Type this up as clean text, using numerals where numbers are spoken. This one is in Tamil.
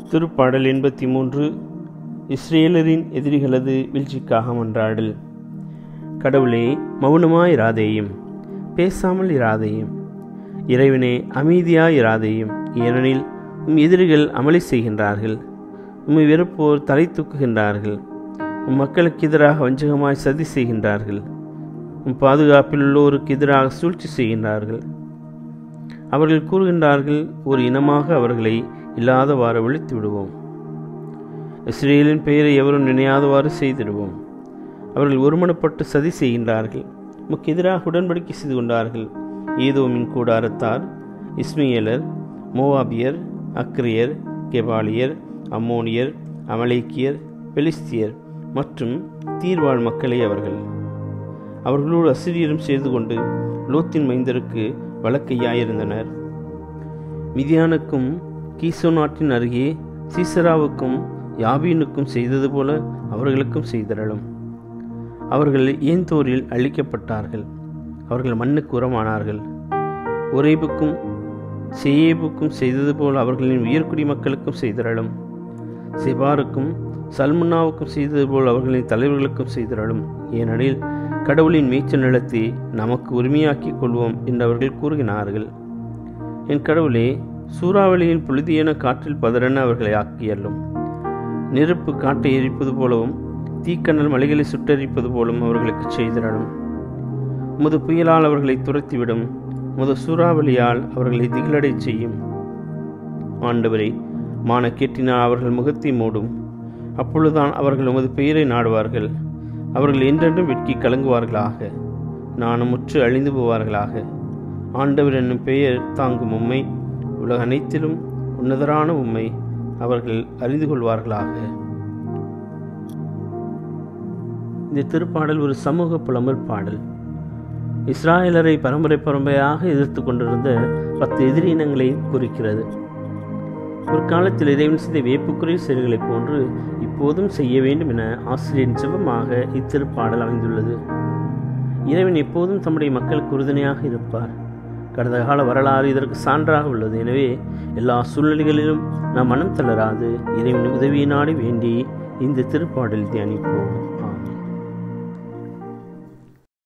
திருப்பாடல் 83. இஸ்ரேலரின் எதிரிகளது வீழ்ச்சிக்காக மன்றாடல். கடவுளே, மௌனமாயிராதேயும், பேசாமல் இராதேயும். இறைவனே, அமைதியாயிராதேயும். ஏனெனில் உம் எதிரிகள் அமளி செய்கின்றார்கள், உம்மை வெறுப்போர் தலை தூக்குகின்றார்கள். உம் மக்களுக்கு எதிராக வஞ்சகமாய் சதி செய்கின்றார்கள். உம் பாதுகாப்பில் உள்ளோருக்கு எதிராக சூழ்ச்சி செய்கின்றார்கள். அவர்கள் கூறுகின்றார்கள், ஒரு இனமாக அவர்களை இல்லாதவாறு ஒழித்து விடுவோம். இஸ்ரேலின் பெயரை எவரும் நினையாதவாறு செய்திடுவோம். அவர்கள் ஒருமனப்பட்டு சதி செய்கின்றார்கள். உமக்கு எதிராக உடன்படிக்கை செய்து கொண்டார்கள். ஏதோமின் கூடாரத்தார், இஸ்மையேலர், மோவாபியர், அக்ரியர், கெபாலியர், அம்மோனியர், அமலேக்கியர், பெலிஸ்தியர் மற்றும் தீர்வாழ் மக்களே அவர்கள். அவர்களோடு அசிரியரும் சேர்ந்து கொண்டு லோத்தின் மைந்தருக்கு வழக்கையாயிருந்தனர். மிதியானுக்கும் கீசோ நாட்டின் அருகே சீசராவுக்கும் யாபீனுக்கும் செய்தது போல அவர்களுக்கும் செய்தரலும். அவர்கள் ஏந்தோரில் அழிக்கப்பட்டார்கள். அவர்கள் மண்ணுக்கு உரமானார்கள். ஒரேபுக்கும் சேயேபுக்கும் செய்தது போல் அவர்களின் உயர்குடி மக்களுக்கும் செய்தரலும். செபாருக்கும் சல்முன்னாவுக்கும் செய்தது போல் அவர்களின் தலைவர்களுக்கும் செய்தரலும். ஏனெனில் கடவுளின் மேய்ச்சல் நிலத்தை நமக்கு உரிமையாக்கிக் கொள்வோம் என்று அவர்கள் கூறுகிறார்கள். என் கடவுளே, சூறாவளியின் புழுதியென காற்றில் பதறென அவர்களை ஆக்கியல்லும். நெருப்பு காட்டை எரிப்பது போலவும் தீக்கண்ணல் மலைகளை சுட்டரிப்பது போலும் அவர்களுக்கு செய்திடலும். உமது புயலால் அவர்களை துரத்திவிடும். உமது சூறாவளியால் அவர்களை திகிலடை செய்யும். ஆண்டவரே, மானக்கேட்டினால் அவர்கள் முகத்தை மூடும். அப்பொழுதுதான் அவர்கள் உமது பெயரை நாடுவார்கள். அவர்கள் என்றென்றும் வெட்கி கலங்குவார்களாக, நானும் முற்று அழிந்து போவார்களாக. ஆண்டவர் என்னும் பெயர் தாங்கும் உம்மை, உலக அனைத்திலும் உன்னதரான உம்மை அவர்கள் அறிந்து கொள்வார்களாக. இந்த திருப்பாடல் ஒரு சமூக புலம்பல் பாடல். இஸ்ராயலரை பரம்பரையாக எதிர்த்து கொண்டிருந்த 10 எதிரி இனங்களை குறிக்கிறது. ஒரு காலத்தில் இறைவன் செய்த வேப்புக்குரிய செயல்களைப் போன்று இப்போதும் செய்ய வேண்டும் என ஆசிரியரின் ஜெபமாக இத்திருப்பாடல் அமைந்துள்ளது. இறைவன் எப்போதும் தம்முடைய மக்களுக்கு உறுதுணையாக இருப்பார். கடந்த கால வரலாறு இதற்கு சான்றாக உள்ளது. எனவே எல்லா சூழ்நிலைகளிலும் நாம் மனம் தளராது இறைவன் உதவியை நாடி வேண்டி இந்த திருப்பாடல் தியானிப்போம்.